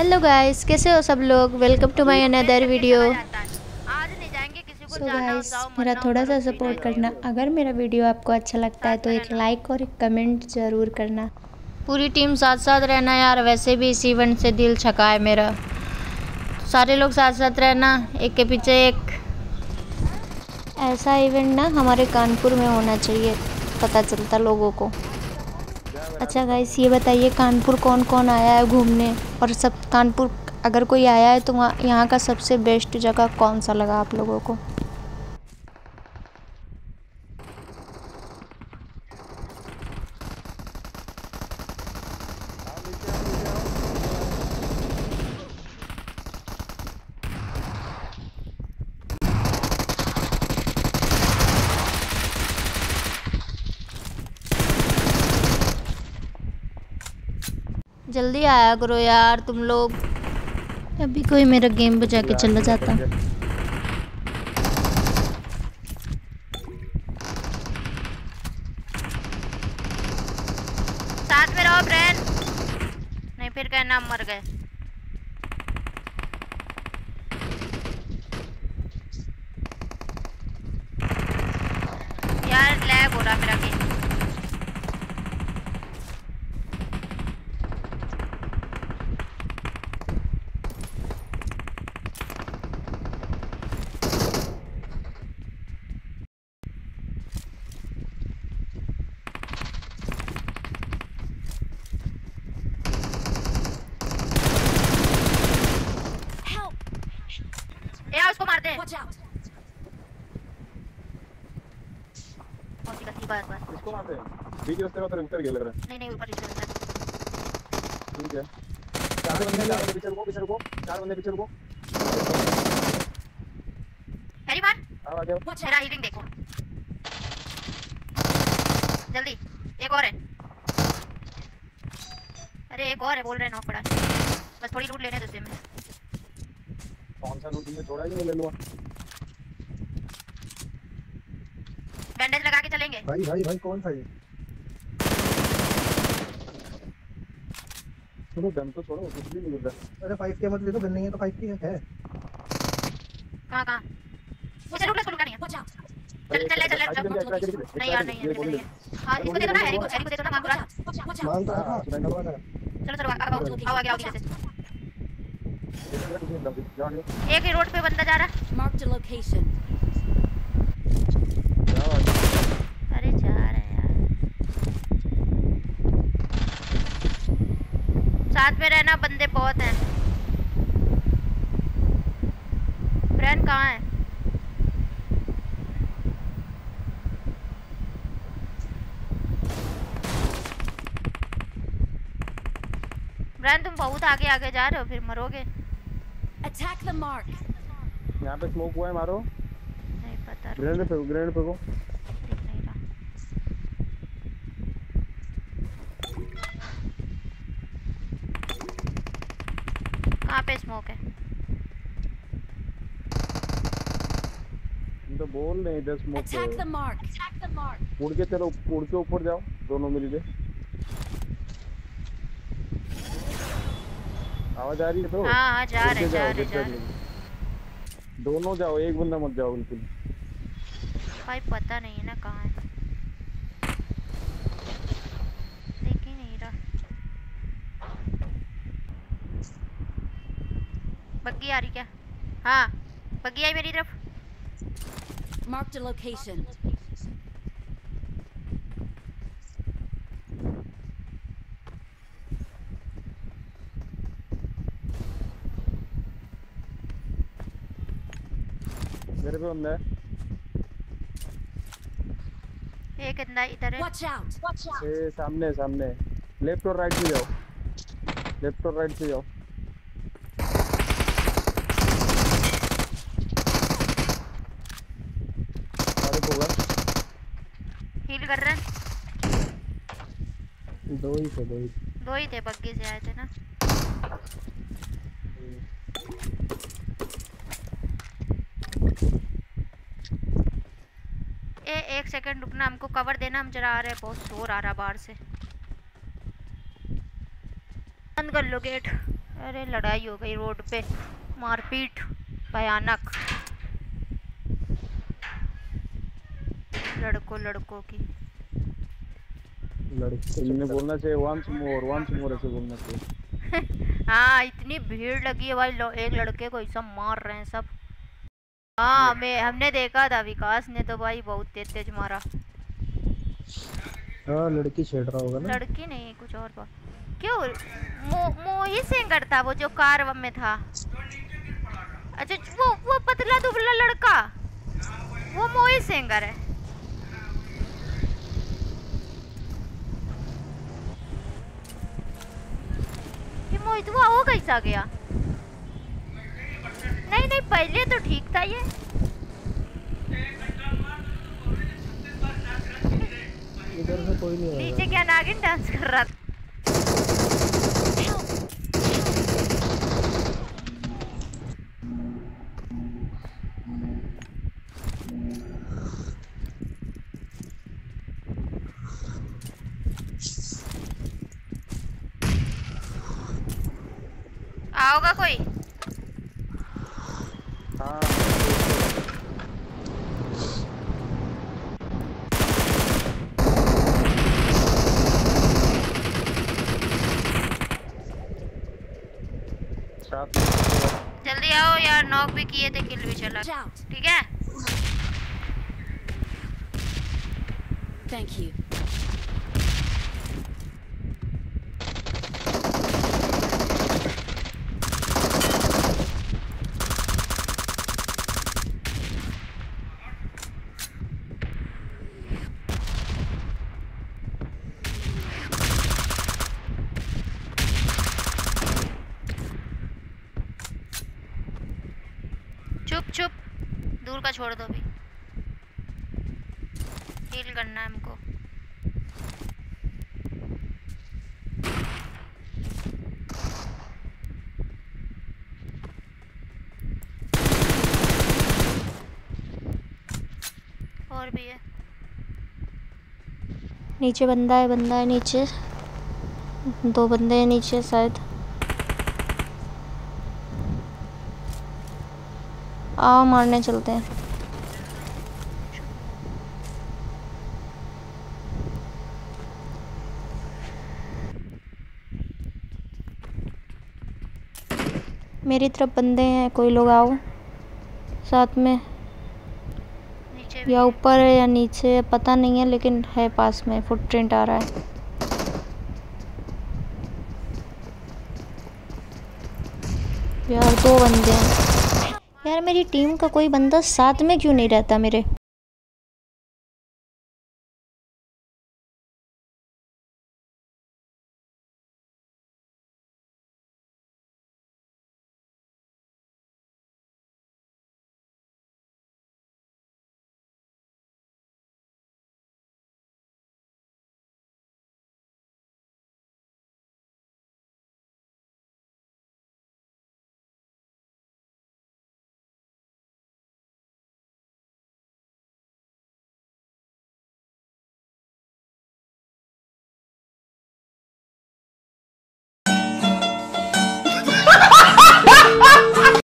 Hello guys, कैसे हो सब लोग। Welcome to my another video. So guys, मेरा थोड़ा सा सपोर्ट करना। अगर मेरा वीडियो आपको अच्छा लगता है तो एक लाइक और एक कमेंट ज़रूर करना। पूरी टीम साथ साथ रहना यार, वैसे भी इस इवेंट से दिल छका है मेरा। सारे लोग साथ साथ रहना, एक के पीछे एक। ऐसा इवेंट ना हमारे कानपुर में होना चाहिए, पता चलता लोगों को। अच्छा गाइस, ये बताइए कानपुर कौन कौन आया है घूमने, और सब कानपुर अगर कोई आया है तो वहाँ यहाँ का सबसे बेस्ट जगह कौन सा लगा आप लोगों को। जल्दी आया करो यार तुम लोग, अभी कोई मेरा गेम बजा के चला जाता। साथ में रहो ब्रेन, नहीं फिर कहना मर गए। यार लैग हो रहा मेरा गेम। उसको मारते हैं। बस इसको मारते हैं। बीच रास्ते में उतर गया लग रहा है। नहीं ऊपर नीचे होता है। ठीक है, चार बंदे पीछे रुको, चार बंदे पीछे रुको। हेरी मार, आ गया। मेरा हीलिंग देखो जल्दी। एक और है, अरे एक और है बोल रहे नॉक पड़ा। बस थोड़ी लूट लेने दे में। कौन सा लूट है, थोड़ा ही ले लूंगा। बैंडेज लगा के चलेंगे। भाई कौन सा है? छोड़ो गन तो छोड़ो, कुछ भी नहीं मिल रहा। अरे 5 के मत ले दो, गन नहीं है तो 5 की है। कहां मुझे लूट नहीं है। चल नहीं यार नहीं है। हां इसको दे दो ना, हैरी को दे दो ना। मांग तो रहा था। चलो आओ आगे जैसे। एक ही रोड पे बंदा जा रहा। Mark the location. अरे जा रहा है यार, साथ में रहना, बंदे बहुत हैं। ब्रेन कहाँ है? ब्रेन तुम बहुत आगे जा रहे हो, फिर मरोगे। Attack the mark. यहाँ पे स्मोक हुआ है, मारो। नहीं पता। ग्रेनेड फेंको। दिख नहीं रहा। कहाँ पे स्मोक है? तो बोल नहीं, इधर स्मोक है। Attack the mark. उड़ के चलो, उड़ के ऊपर जाओ, दोनों मिलके। आवाज आ रही है तो? हाँ जा रहे। दोनों जाओ, एक बंदा मत जाओ बिल्कुल। भाई पता नहीं है ना कहाँ है, देख ही नहीं रहा। बग्गी आ रही क्या? हाँ बग्गी आई मेरी तरफ। Mark the location. मेरे पे बंदा है। एक बंदा इधर है। Watch out. ए सामने लेफ्ट और राइट से जाओ, अरे होगा। हील कर रहे हैं। दो ही थे, बग्गी से आए थे ना। एक सेकंड रुकना, हमको कवर देना, हम जरा आ रहे हैं, बहुत शोर आ रहा बाहर से। बंद कर लो गेट। अरे लड़ाई हो गई रोड पे, मारपीट भयानक लड़कों की। तुमने बोलना चाहिए वंस मोर ऐसे बोलना चाहिए। हाँ इतनी भीड़ लगी है भाई, एक लड़के को ऐसा मार रहे हैं सब। हाँ हमने देखा था, विकास ने तो भाई बहुत तेज तेज मारा। हाँ लड़की छेड़ रहा होगा ना। लड़की नहीं कुछ और बात। क्यों मोहित सेंगर था वो जो कार में था। अच्छा वो पतला दुबला लड़का, वो मोहित सेंगर है। ये मोहित वो कैसा गया? नहीं पहले तो ठीक था ये। इधर से कोई नहीं आएगा। नीचे क्या नागिन डांस कर रहा था? आओगा कोई? हाँ जल्दी आओ यार, नॉक भी किए थे, किल भी चला। ठीक है थैंक यू। चुप दूर का छोड़ दो, अभी हील करना है हमको। और भी है नीचे, बंदा है नीचे, 2 बंदे हैं नीचे शायद। आओ मारने चलते हैं। मेरी तरफ बंदे हैं, कोई लोग आओ साथ में। या ऊपर है या नीचे पता नहीं है, लेकिन है पास में, फुटप्रिंट आ रहा है। यार 2 बंदे हैं यार, मेरी टीम का कोई बंदा साथ में क्यों नहीं रहता मेरे?